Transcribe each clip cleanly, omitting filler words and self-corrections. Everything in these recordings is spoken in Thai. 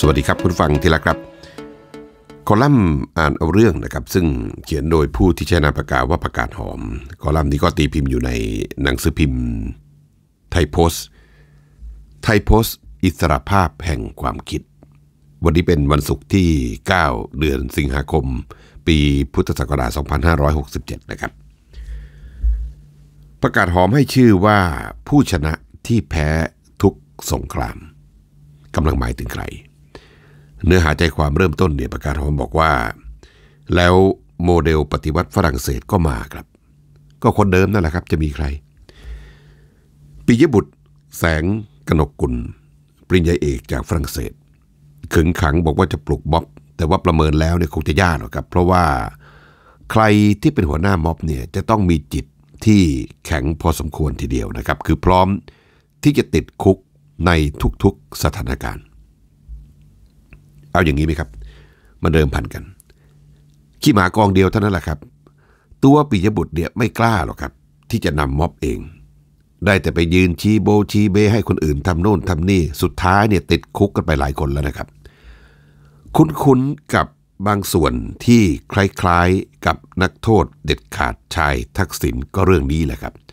สวัสดีครับคุณฟังที่รักครับคอลัมน์อ่านเอาเรื่องนะครับซึ่งเขียนโดยผู้ที่ใช้นามปากกาว่าประกาศหอมคอลัมน์นี้ก็ตีพิมพ์อยู่ในหนังสือพิมพ์ไทยโพสต์อิสรภาพแห่งความคิดวันนี้เป็นวันศุกร์ที่9เดือนสิงหาคมปีพุทธศักราช2567นะครับประกาศหอมให้ชื่อว่าผู้ชนะที่แพ้ทุกสงครามกำลังหมายถึงใครเนื้อหาใจความเริ่มต้นเนี่ยประกาศหอมบอกว่าแล้วโมเดลปฏิวัติฝรั่งเศสก็มาครับก็คนเดิมนั่นแหละครับจะมีใครปิยบุตรแสงกนกกุลปริญญาเอกจากฝรั่งเศสขึงขังบอกว่าจะปลุกม็อบแต่ว่าประเมินแล้วเนี่ยคงจะยากหรอกครับเพราะว่าใครที่เป็นหัวหน้าม็อบเนี่ยจะต้องมีจิตที่แข็งพอสมควรทีเดียวนะครับคือพร้อมที่จะติดคุกในทุกๆสถานการณ์เอาอย่างนี้ไหมครับมาเดิมพันกันขี้หมากองเดียวเท่านั้นแหละครับตัวปิยบุตรเนี่ยไม่กล้าหรอกครับที่จะนำม็อบเองได้แต่ไปยืนชี้โบชี้เบให้คนอื่นทำโน่นทำนี่สุดท้ายเนี่ยติดคุกกันไปหลายคนแล้วนะครับคุ้นๆกับบางส่วนที่คล้ายๆกับนักโทษเด็ดขาดชายทักษิณก็เรื่องนี้แหละครับ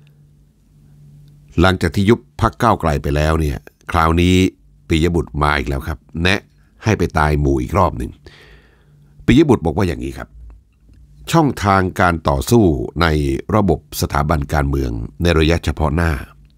หลังจากที่ยุบพรรคก้าวไกลไปแล้วเนี่ยคราวนี้ปิยบุตรมาอีกแล้วครับแนะให้ไปตายหมู่อีกรอบหนึ่งปิยบุตรบอกว่าอย่างนี้ครับช่องทางการต่อสู้ในระบบสถาบันการเมืองในระยะเฉพาะหน้า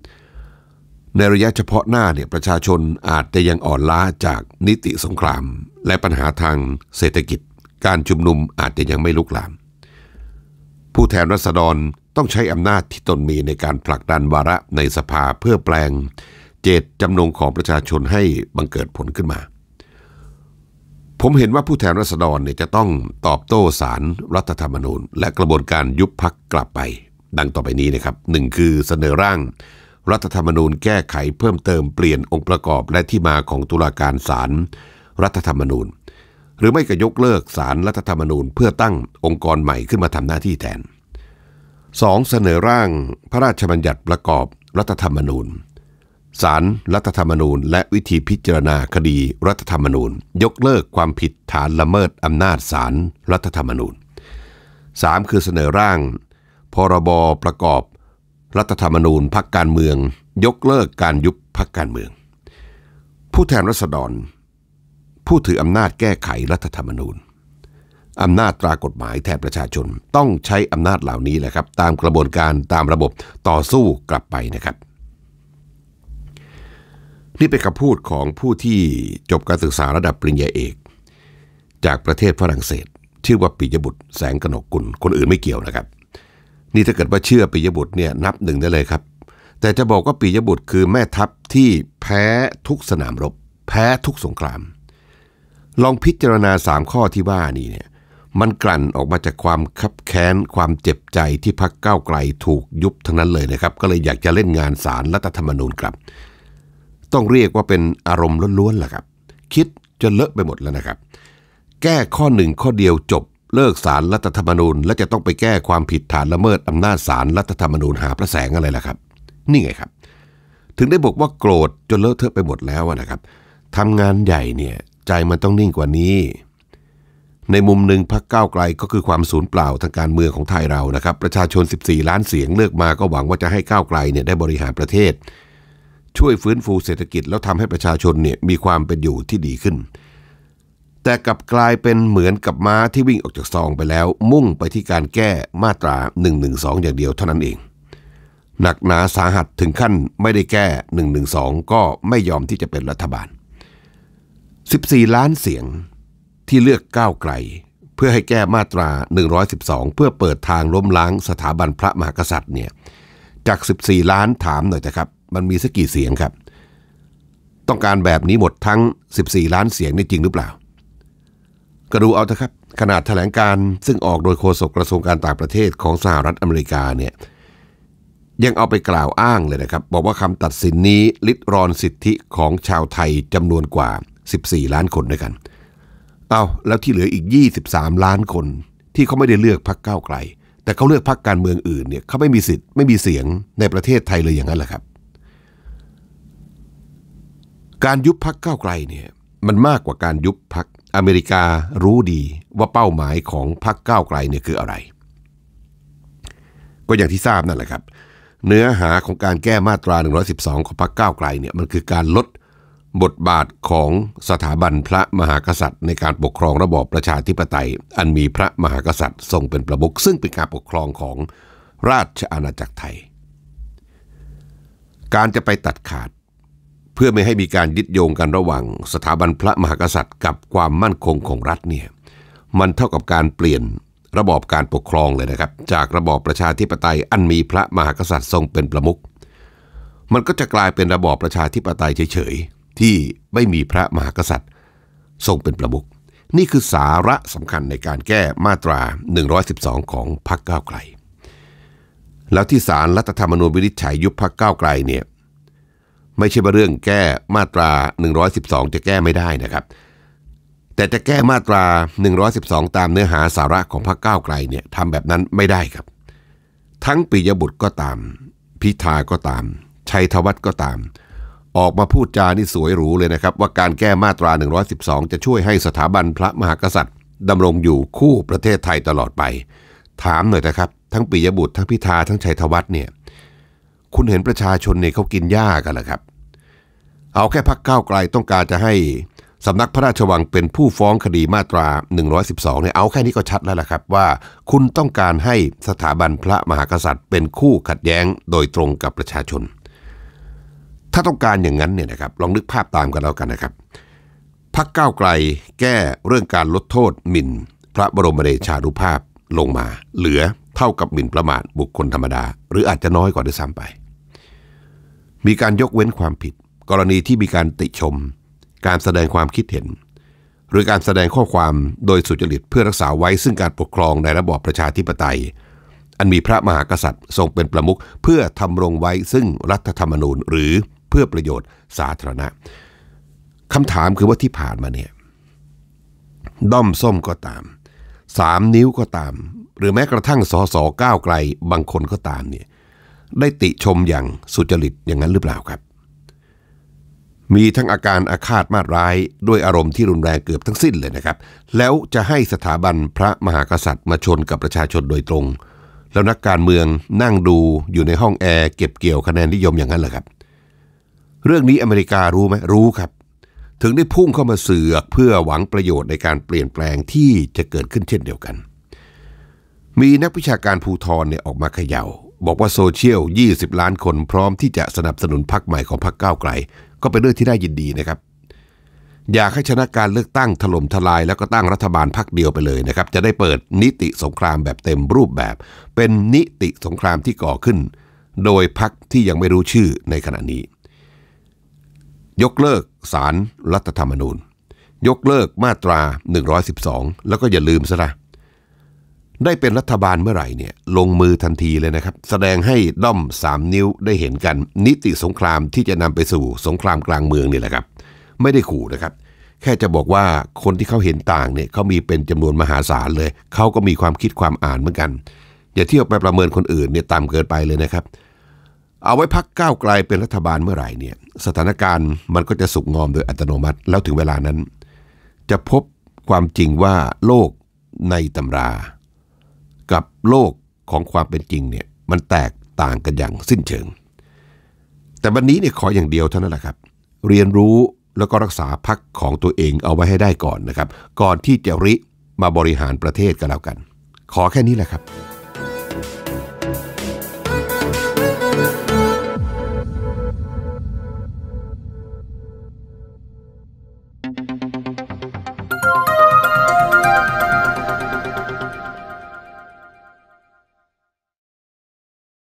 เนี่ยประชาชนอาจจะยังอ่อนล้าจากนิติสงครามและปัญหาทางเศรษฐกิจการชุมนุมอาจจะยังไม่ลุกลามผู้แทนราษฎรต้องใช้อำนาจที่ตนมีในการผลักดันวาระในสภาเพื่อแปลงเจตจำนงของประชาชนให้บังเกิดผลขึ้นมาผมเห็นว่าผู้แทนราษฎรเนี่ยจะต้องตอบโต้ศาลรัฐธรรมนูญและกระบวนการยุบพรรคกลับไปดังต่อไปนี้นะครับ1คือเสนอร่างรัฐธรรมนูญแก้ไขเพิ่มเติมเปลี่ยนองค์ประกอบและที่มาของตุลาการศาลรัฐธรรมนูญหรือไม่ก็ยกเลิกศาลรัฐธรรมนูญเพื่อตั้งองค์กรใหม่ขึ้นมาทำหน้าที่แทน2เสนอร่างพระราชบัญญัติประกอบรัฐธรรมนูญศาลรัฐธรรมนูญและวิธีพิจารณาคดีรัฐธรรมนูญยกเลิกความผิดฐานละเมิดอำนาจศาลรัฐธรรมนูญ3คือเสนอร่างพรบประกอบรัฐธรรมนูญพรรคการเมืองยกเลิกการยุบพรรคการเมืองผู้แทนราษฎรผู้ถืออำนาจแก้ไขรัฐธรรมนูญอำนาจตรากฎหมายแทนประชาชนต้องใช้อำนาจเหล่านี้แหละครับตามกระบวนการตามระบบต่อสู้กลับไปนะครับนี่เป็นคำพูดของผู้ที่จบการศึกษาระดับปริญญาเอกจากประเทศฝรั่งเศสชื่อว่าปิยบุตรแสงกนกกุลคนอื่นไม่เกี่ยวนะครับนี่ถ้าเกิดว่าเชื่อปิยบุตรเนี่ยนับหนึ่งได้เลยครับแต่จะบอกว่าปิยบุตรคือแม่ทัพที่แพ้ทุกสนามรบแพ้ทุกสงครามลองพิจารณา3ข้อที่ว่านี่เนี่ยมันกลั่นออกมาจากความคับแค้นความเจ็บใจที่พรรคก้าวไกลถูกยุบทั้งนั้นเลยนะครับก็เลยอยากจะเล่นงานศาลรัฐธรรมนูญกลับต้องเรียกว่าเป็นอารมณ์ล้วนๆแหละครับคิดจนเลอะไปหมดแล้วนะครับแก้ข้อ1ข้อเดียวจบเลิกศาลรัฐธรรมนูญและจะต้องไปแก้ความผิดฐานละเมิดอำนาจศาลรัฐธรรมนูญหาพระแสงอะไรล่ะครับนี่ไงครับถึงได้บอกว่าโกรธจนเลอะเทอะไปหมดแล้วนะครับทำงานใหญ่เนี่ยใจมันต้องนิ่งกว่านี้ในมุมหนึ่งพรรคก้าวไกลก็คือความสูญเปล่าทางการเมืองของไทยเรานะครับประชาชน14ล้านเสียงเลือกมาก็หวังว่าจะให้ก้าวไกลเนี่ยได้บริหารประเทศช่วยฟื้นฟูเศรษฐกิจแล้วทำให้ประชาชนเนี่ยมีความเป็นอยู่ที่ดีขึ้นแต่กลับกลายเป็นเหมือนกับม้าที่วิ่งออกจากซองไปแล้วมุ่งไปที่การแก้มาตรา112อย่างเดียวเท่านั้นเองหนักหนาสาหัสถึงขั้นไม่ได้แก้112ก็ไม่ยอมที่จะเป็นรัฐบาล14ล้านเสียงที่เลือกก้าวไกลเพื่อให้แก้มาตรา112เพื่อเปิดทางล้มล้างสถาบันพระมหากษัตริย์เนี่ยจาก14ล้านถามหน่อยนะครับมันมีสักกี่เสียงครับต้องการแบบนี้หมดทั้ง14ล้านเสียงนี่จริงหรือเปล่าก็ดูเอาเถอะครับขนาดแถลงการซึ่งออกโดยโฆษกกระทรวงการต่างประเทศของสหรัฐอเมริกาเนี่ยยังเอาไปกล่าวอ้างเลยนะครับบอกว่าคำตัดสินนี้ลิดรอนสิทธิของชาวไทยจำนวนกว่า14ล้านคนด้วยกันเอาแล้วที่เหลืออีก23ล้านคนที่เขาไม่ได้เลือกพรรคก้าวไกลแต่เขาเลือกพรรคการเมืองอื่นเนี่ยเขาไม่มีสิทธิ์ไม่มีเสียงในประเทศไทยเลยอย่างนั้นแหละครับการยุบพรรคก้าวไกลเนี่ยมันมากกว่าการยุบพรรคอเมริการู้ดีว่าเป้าหมายของพรรคก้าวไกลเนี่ยคืออะไรก็อย่างที่ทราบนั่นแหละครับเนื้อหาของการแก้มาตรา112ของพรรคก้าวไกลเนี่ยมันคือการลดบทบาทของสถาบันพระมหากษัตริย์ในการปกครองระบอบประชาธิปไตยอันมีพระมหากษัตริย์ทรงเป็นประมุขซึ่งเป็นการปกครองของราชอาณาจักรไทยการจะไปตัดขาดเพื่อไม่ให้มีการยึดโยงกันระหว่างสถาบันพระมหากษัตริย์กับความมั่นคงของรัฐเนี่ยมันเท่ากับการเปลี่ยนระบอบการปกครองเลยนะครับจากระบอบประชาธิปไตยอันมีพระมหากษัตริย์ทรงเป็นประมุขมันก็จะกลายเป็นระบอบประชาธิปไตยเฉยๆที่ไม่มีพระมหากษัตริย์ทรงเป็นประมุขนี่คือสาระสำคัญในการแก้มาตรา112ของพรรคก้าวไกลแล้วที่ศาลรัฐธรรมนูญวินิจฉัยยุบพรรคก้าวไกลเนี่ยไม่ใช่ว่าเรื่องแก้มาตรา112จะแก้ไม่ได้นะครับแต่จะแก้มาตรา112ตามเนื้อหาสาระของพรรคก้าวไกลเนี่ยทำแบบนั้นไม่ได้ครับทั้งปิยบุตรก็ตามพิธาก็ตามชัยธวัฒน์ก็ตามออกมาพูดจานี่สวยหรูเลยนะครับว่าการแก้มาตรา112จะช่วยให้สถาบันพระมหากษัตริย์ดำรงอยู่คู่ประเทศไทยตลอดไปถามหน่อยนะครับทั้งปิยบุตรทั้งพิธาทั้งชัยธวัฒน์เนี่ยคุณเห็นประชาชนเนี่ยเขากินหญ้ากันเหรอครับเอาแค่พรรคก้าวไกลต้องการจะให้สำนักพระราชวังเป็นผู้ฟ้องคดีมาตรา112เนี่ยเอาแค่นี้ก็ชัดแล้วล่ะครับว่าคุณต้องการให้สถาบันพระมหากษัตริย์เป็นคู่ขัดแย้งโดยตรงกับประชาชนถ้าต้องการอย่างนั้นเนี่ยนะครับลองนึกภาพตามกันแล้วกันนะครับพรรคก้าวไกลแก้เรื่องการลดโทษหมิ่นพระบรมเดชานุภาพลงมาเหลือเท่ากับหมิ่นประมาทบุคคลธรรมดาหรืออาจจะน้อยกว่าด้วยซ้ำไปมีการยกเว้นความผิดกรณีที่มีการติชมการแสดงความคิดเห็นหรือการแสดงข้อความโดยสุจริตเพื่อรักษาไว้ซึ่งการปกครองในระบอบประชาธิปไตยอันมีพระมหากษัตริย์ทรงเป็นประมุขเพื่อทำรงไว้ซึ่งรัฐธรรมนูญหรือเพื่อประโยชน์สาธารณะคำถามคือว่าที่ผ่านมาเนี่ยด้อมส้มก็ตาม3 นิ้วก็ตามหรือแม้กระทั่งสสก้าวไกลบางคนก็ตามเนี่ยได้ติชมอย่างสุจริตอย่างนั้นหรือเปล่าครับมีทั้งอาการอาฆาตมาร้ายด้วยอารมณ์ที่รุนแรงเกือบทั้งสิ้นเลยนะครับแล้วจะให้สถาบันพระมหากษัตริย์มาชนกับประชาชนโดยตรงแล้วนักการเมืองนั่งดูอยู่ในห้องแอร์เก็บเกี่ยวคะแนนนิยมอย่างนั้นเหรอครับเรื่องนี้อเมริการู้ไหมรู้ครับถึงได้พุ่งเข้ามาเสือกเพื่อหวังประโยชน์ในการเปลี่ยนแปลงที่จะเกิดขึ้นเช่นเดียวกันมีนักวิชาการภูธรเนี่ยออกมาเขย่าบอกว่าโซเชียล20 ล้านคนพร้อมที่จะสนับสนุนพรรคใหม่ของพรรคก้าวไกลก็เป็นเรื่องที่น่ายินดีนะครับอยากให้ชนะการเลือกตั้งถล่มทลายแล้วก็ตั้งรัฐบาลพรรคเดียวไปเลยนะครับจะได้เปิดนิติสงครามแบบเต็มรูปแบบเป็นนิติสงครามที่ก่อขึ้นโดยพรรคที่ยังไม่รู้ชื่อในขณะนี้ยกเลิกศาลรัฐธรรมนูญยกเลิกมาตรา112แล้วก็อย่าลืมซะนะได้เป็นรัฐบาลเมื่อไหร่เนี่ยลงมือทันทีเลยนะครับแสดงให้ด้อม3 นิ้วได้เห็นกันนิติสงครามที่จะนำไปสู่สงครามกลางเมืองนี่แหละครับไม่ได้ขู่นะครับแค่จะบอกว่าคนที่เขาเห็นต่างเนี่ยเขามีเป็นจำนวนมหาศาลเลยเขาก็มีความคิดความอ่านเหมือนกันอย่าเที่ยวไปประเมินคนอื่นเนี่ยต่ำเกินไปเลยนะครับเอาไว้พรรคก้าวไกลเป็นรัฐบาลเมื่อไหร่เนี่ยสถานการณ์มันก็จะสุกงอมโดยอัตโนมัติแล้วถึงเวลานั้นจะพบความจริงว่าโลกในตำรากับโลกของความเป็นจริงเนี่ยมันแตกต่างกันอย่างสิ้นเชิงแต่วันนี้เนี่ยขออย่างเดียวเท่านั้นแหละครับเรียนรู้แล้วก็รักษาพรรคของตัวเองเอาไว้ให้ได้ก่อนนะครับก่อนที่จะริมาบริหารประเทศกันแล้วกันขอแค่นี้แหละครับ